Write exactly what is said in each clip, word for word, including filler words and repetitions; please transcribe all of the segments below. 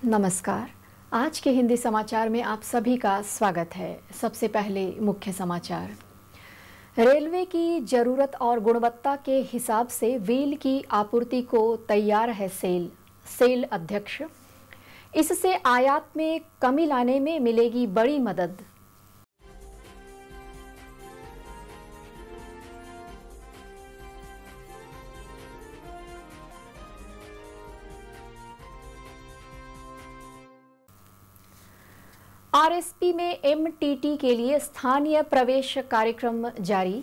नमस्कार। आज के हिंदी समाचार में आप सभी का स्वागत है। सबसे पहले मुख्य समाचार। रेलवे की जरूरत और गुणवत्ता के हिसाब से व्हील की आपूर्ति को तैयार है सेल सेल अध्यक्ष। इससे आयात में कमी लाने में मिलेगी बड़ी मदद। आरएसपी में एमटीटी के लिए स्थानीय प्रवेश कार्यक्रम जारी।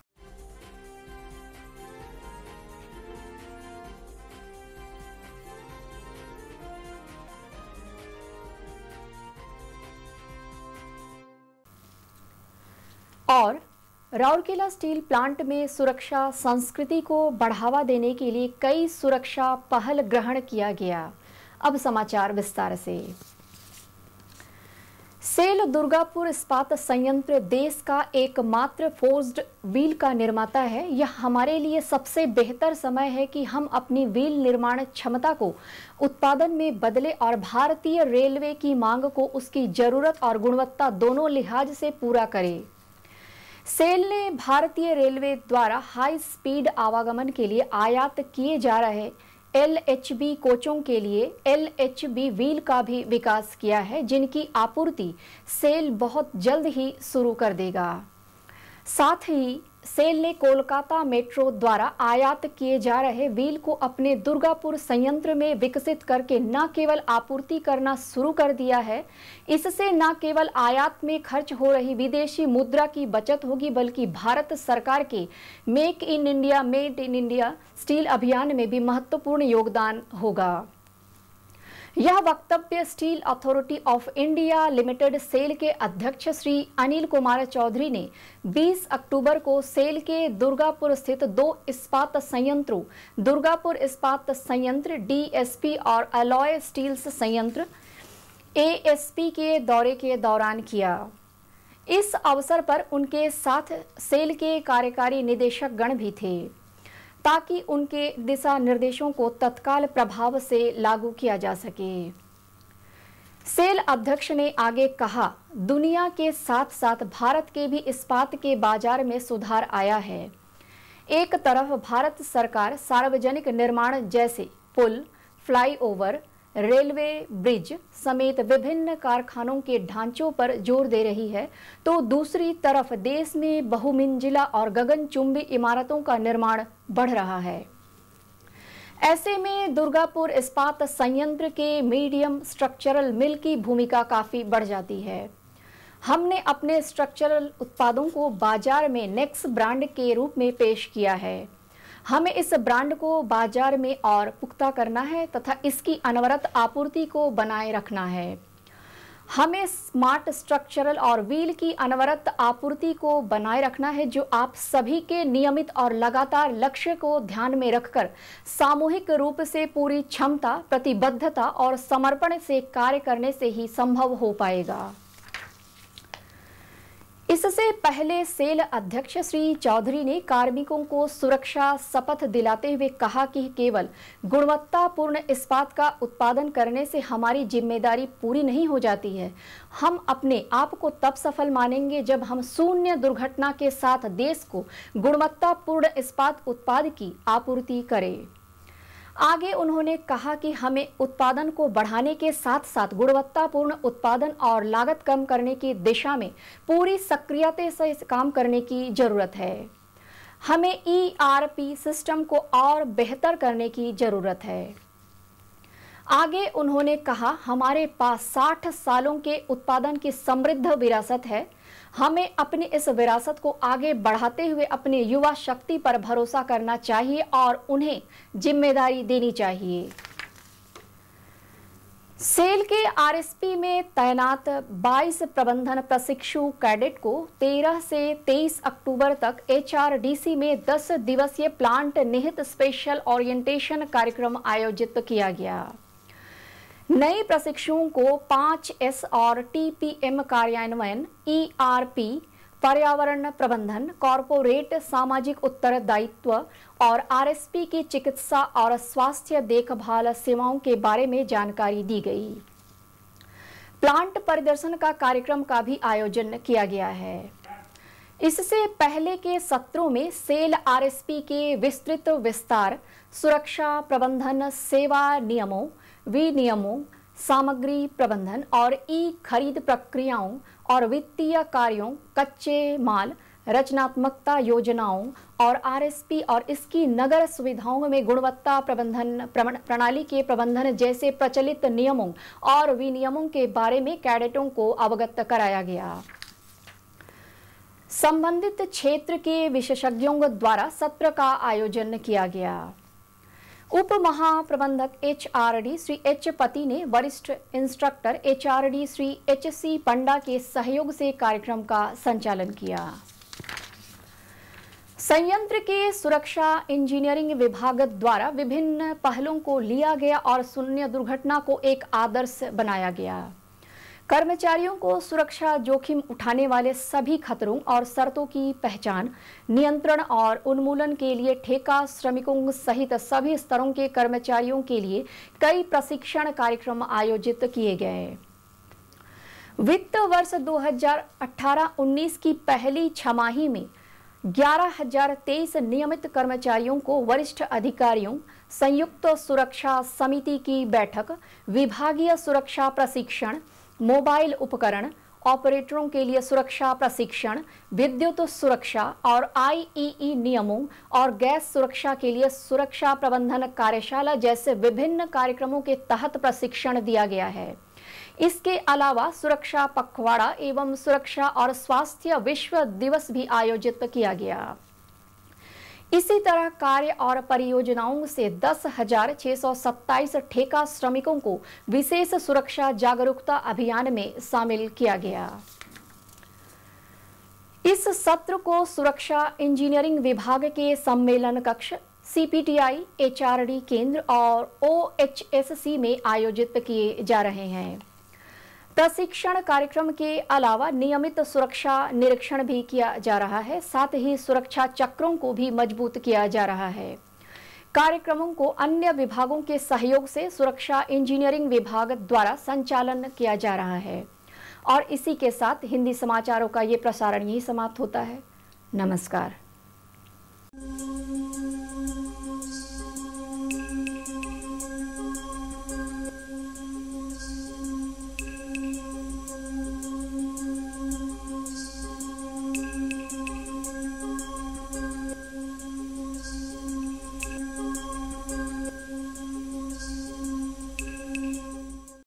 और राउरकेला स्टील प्लांट में सुरक्षा संस्कृति को बढ़ावा देने के लिए कई सुरक्षा पहल ग्रहण किया गया। अब समाचार विस्तार से। सेल दुर्गापुर इस्पात संयंत्र देश का एकमात्र फोर्स्ड व्हील का निर्माता है। यह हमारे लिए सबसे बेहतर समय है कि हम अपनी व्हील निर्माण क्षमता को उत्पादन में बदले और भारतीय रेलवे की मांग को उसकी जरूरत और गुणवत्ता दोनों लिहाज से पूरा करें। सेल ने भारतीय रेलवे द्वारा हाई स्पीड आवागमन के लिए आयात किए जा रहे एल एच बी कोचों के लिए एल एच बी व्हील का भी विकास किया है, जिनकी आपूर्ति सेल बहुत जल्द ही शुरू कर देगा। साथ ही सेल ने कोलकाता मेट्रो द्वारा आयात किए जा रहे व्हील को अपने दुर्गापुर संयंत्र में विकसित करके न केवल आपूर्ति करना शुरू कर दिया है। इससे न केवल आयात में खर्च हो रही विदेशी मुद्रा की बचत होगी, बल्कि भारत सरकार के make in India made in India steel अभियान में भी महत्वपूर्ण योगदान होगा। यह वक्तव्य steel authority of India limited SAIL के अध्यक्ष श्री अनिल कुमार चौधरी ने बीस अक्टूबर को सेल के दुर्गापुर स्थित दो इस्पात संयंत्रों दुर्गापुर इस्पात संयंत्र डीएसपी और अलॉय स्टील्स संयंत्र एएसपी के दौरे के दौरान किया। इस अवसर पर उनके साथ सेल के कार्यकारी निदेशक गण भी थे, ताकि उनके दिशा निर्देशों को तत्काल प्रभाव से लागू किया जा सके। सेल अध्यक्ष ने आगे कहा, दुनिया के साथ साथ भारत के भी इस्पात के बाजार में सुधार आया है। एक तरफ भारत सरकार सार्वजनिक निर्माण जैसे पुल, फ्लाईओवर, रेलवे ब्रिज समेत विभिन्न कारखानों के ढांचों पर जोर दे रही है, तो दूसरी तरफ देश में बहुमंजिला और गगनचुंबी इमारतों का निर्माण बढ़ रहा है। ऐसे में दुर्गापुर इस्पात संयंत्र के मीडियम स्ट्रक्चरल मिल की भूमिका काफी बढ़ जाती है। हमने अपने स्ट्रक्चरल उत्पादों को बाजार में नेक्स ब्रांड के रूप में पेश किया है। हमें इस ब्रांड को बाजार में और पुख्ता करना है तथा इसकी अनवरत आपूर्ति को बनाए रखना है। हमें स्मार्ट स्ट्रक्चरल और व्हील की अनवरत आपूर्ति को बनाए रखना है, जो आप सभी के नियमित और लगातार लक्ष्य को ध्यान में रखकर सामूहिक रूप से पूरी क्षमता, प्रतिबद्धता और समर्पण से कार्य करने से ही संभव हो पाएगा। इससे पहले सेल अध्यक्ष श्री चौधरी ने कार्मिकों को सुरक्षा शपथ दिलाते हुए कहा कि केवल गुणवत्तापूर्ण इस्पात का उत्पादन करने से हमारी जिम्मेदारी पूरी नहीं हो जाती है। हम अपने आप को तब सफल मानेंगे जब हम शून्य दुर्घटना के साथ देश को गुणवत्तापूर्ण इस्पात उत्पाद की आपूर्ति करें। आगे उन्होंने कहा कि हमें उत्पादन को बढ़ाने के साथ साथ गुणवत्तापूर्ण उत्पादन और लागत कम करने की दिशा में पूरी सक्रियता से काम करने की जरूरत है। हमें ईआरपी सिस्टम को और बेहतर करने की जरूरत है। आगे उन्होंने कहा, हमारे पास साठ सालों के उत्पादन की समृद्ध विरासत है। हमें अपनी इस विरासत को आगे बढ़ाते हुए अपनी युवा शक्ति पर भरोसा करना चाहिए और उन्हें जिम्मेदारी देनी चाहिए। सेल के आरएसपी में तैनात बाईस प्रबंधन प्रशिक्षु कैडेट को तेरह से तेईस अक्टूबर तक एचआरडीसी में दस दिवसीय प्लांट निहित स्पेशल ओरिएंटेशन कार्यक्रम आयोजित किया गया। नए प्रशिक्षुओं को पाँच एस और टीपीएम कार्यान्वयन, ईआरपी, पर्यावरण प्रबंधन, कॉरपोरेट सामाजिक उत्तरदायित्व और आरएसपी की चिकित्सा और स्वास्थ्य देखभाल सेवाओं के बारे में जानकारी दी गई। प्लांट परिदर्शन का कार्यक्रम का भी आयोजन किया गया है। इससे पहले के सत्रों में सेल आरएसपी के विस्तृत विस्तार, सुरक्षा प्रबंधन, सेवा नियमों, विनियमों, सामग्री प्रबंधन और ई खरीद प्रक्रियाओं और वित्तीय कार्यों, कच्चे माल, रचनात्मकता योजनाओं और आरएसपी और इसकी नगर सुविधाओं में गुणवत्ता प्रबंधन प्रणाली के प्रबंधन जैसे प्रचलित नियमों और विनियमों के बारे में कैडेटों को अवगत कराया गया। संबंधित क्षेत्र के विशेषज्ञों द्वारा सत्र का आयोजन किया गया। उप महाप्रबंधक एचआरडी श्री एच पति ने वरिष्ठ instructor HRD Shri H C Panda के सहयोग से कार्यक्रम का संचालन किया। संयंत्र के सुरक्षा इंजीनियरिंग विभाग द्वारा विभिन्न पहलों को लिया गया और शून्य दुर्घटना को एक आदर्श बनाया गया। कर्मचारियों को सुरक्षा जोखिम उठाने वाले सभी खतरों और शर्तों की पहचान, नियंत्रण और उन्मूलन के लिए ठेका श्रमिकों सहित सभी स्तरों के कर्मचारियों के लिए कई प्रशिक्षण कार्यक्रम आयोजित किए गए। वित्त वर्ष दो हज़ार अठारह उन्नीस की पहली छमाही में ग्यारह हजार तेईस नियमित कर्मचारियों को वरिष्ठ अधिकारियों, संयुक्त सुरक्षा समिति की बैठक, विभागीय सुरक्षा प्रशिक्षण, मोबाइल उपकरण ऑपरेटरों के लिए सुरक्षा प्रशिक्षण, विद्युत सुरक्षा और आईईई नियमों और गैस सुरक्षा के लिए सुरक्षा प्रबंधन कार्यशाला जैसे विभिन्न कार्यक्रमों के तहत प्रशिक्षण दिया गया है। इसके अलावा सुरक्षा पखवाड़ा एवं सुरक्षा और स्वास्थ्य विश्व दिवस भी आयोजित किया गया। इसी तरह कार्य और परियोजनाओं से दस हजार छह सौ सत्ताईस ठेका श्रमिकों को विशेष सुरक्षा जागरूकता अभियान में शामिल किया गया। इस सत्र को सुरक्षा इंजीनियरिंग विभाग के सम्मेलन कक्ष, सीपीटीआई, एचआरडी केंद्र और ओएचएससी में आयोजित किए जा रहे हैं। प्रशिक्षण कार्यक्रम के अलावा नियमित सुरक्षा निरीक्षण भी किया जा रहा है, साथ ही सुरक्षा चक्रों को भी मजबूत किया जा रहा है। कार्यक्रमों को अन्य विभागों के सहयोग से सुरक्षा इंजीनियरिंग विभाग द्वारा संचालन किया जा रहा है। और इसी के साथ हिंदी समाचारों का ये प्रसारण यही समाप्त होता है। नमस्कार।